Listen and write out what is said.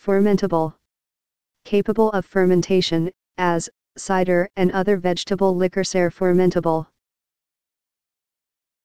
Fermentable. Capable of fermentation, as cider and other vegetable liquors are fermentable.